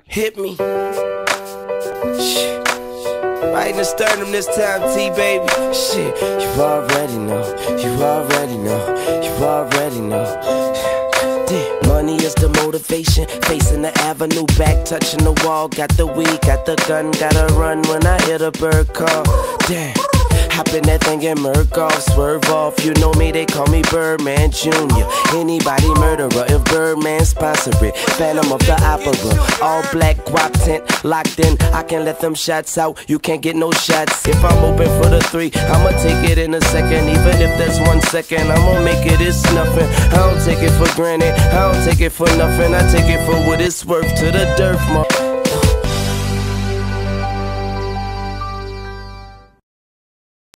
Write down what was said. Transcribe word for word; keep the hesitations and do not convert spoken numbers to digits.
Hit me. Shit. Right in the sternum this time, T, baby. Shit, you already know. You already know. You already know. Damn. Money is the motivation. Facing the avenue, back touching the wall. Got the weed, got the gun, gotta run when I hear the bird call. Damn. Hop in that thing and murk off, swerve off. You know me, they call me Birdman Junior Anybody murderer, if Birdman sponsor it. Phantom of the Opera, all black guap tent, locked in. I can let them shots out, you can't get no shots. If I'm open for the three, I'ma take it in a second. Even if that's one second, I'ma make it, it's nothing. I don't take it for granted, I don't take it for nothing. I take it for what it's worth to the dirt, ma.